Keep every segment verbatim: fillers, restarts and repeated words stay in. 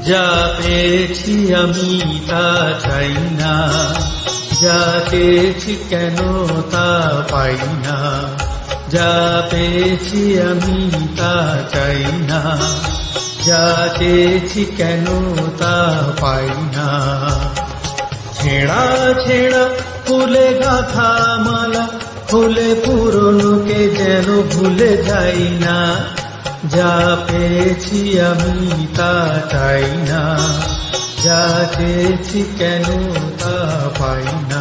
যা পেয়েছি আমি তা চাই না, যা চেয়েছি কেন তা পাই না। যা পেয়েছি আমি তা চাই না, যা চেয়েছি কেন তা পাই না। ছেঁড়া ছেঁড়া ফুলে গাঁথা মালা, ফুলে পুরনোকে যেন ভুলে যাই না। যা পেয়েছি আমি তা চাই না, যা চেয়েছি কেন তা পাই না।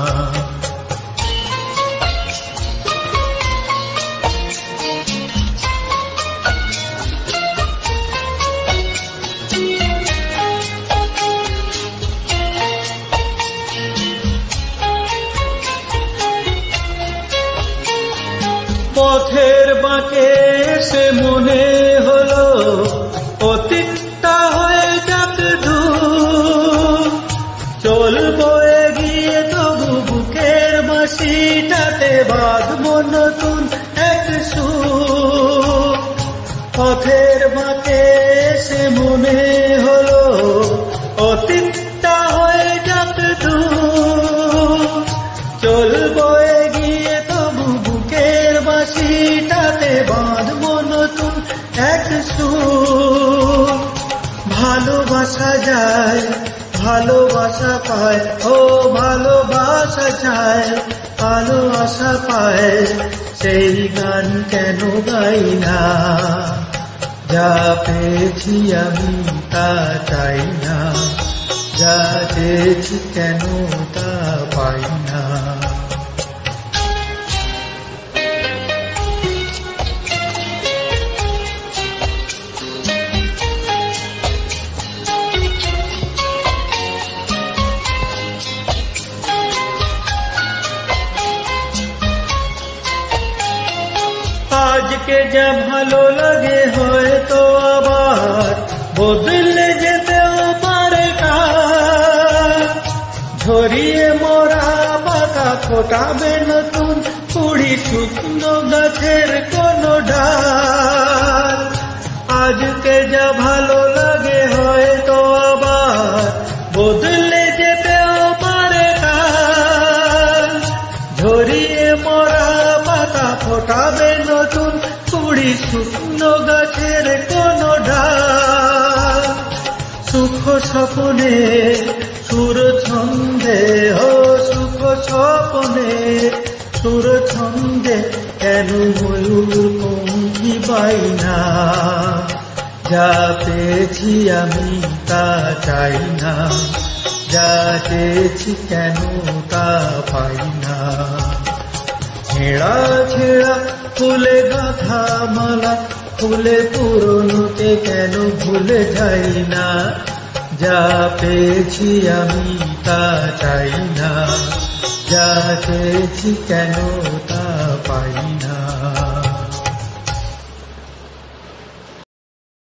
পথের বাঁকে সে মনে হলো অতীতটা হয়ে যাক দূর। চলবো এগিয়ে তবু বুকের বাঁশিটাতে বাঁধবো নতুন এক সুর। পথের বাঁকে সে মনে হলো অতীতটা হয়ে যাক দূর। চলবো এগিয়ে তবু বুকের বাঁশিটাতে বাঁধবো নতুন এক সুর। ভালোবাসা যায়, ভালোবাসা পায়, ও ভালোবাসা যায়, ভালোবাসা পায়, সেই গান কেন গাই না। যা পেয়েছি আমি তা চাই না, যা চেয়েছি কেন তা পাই না। আজকে যা ভালো লাগে হয়তো আবার বদলে যেতেও পারে কাল। ঝরিয়ে মরা পাতা ফোটাবে নতুন কুড়ি শুকনো গাছের কোন ডাল। আজকে যা ভালো লাগে হয়তো আবার বদলে যেতেও পারে কাল। ঝরিয়ে মরা পাতা ফোটাবে নতুন কুড়ি শুকনো গাছের কোন ডাল। সুখ স্বপ্নে সুর ছন্দে, ও সুখ স্বপ্নে সুর ছন্দে কেন ময়ূর পঙ্খী পাই না। যা পেয়েছি আমি তা চাই না, যা চেয়েছি কেন তা পাই না। ছেঁড়া ছেঁড়া ফুলে গাঁথা মালা, ফুলে পুরনোকে কেন ভুলে যাই না। যা পেয়েছি আমি তা চাই না, যা চেয়েছি কেন তা পাই না।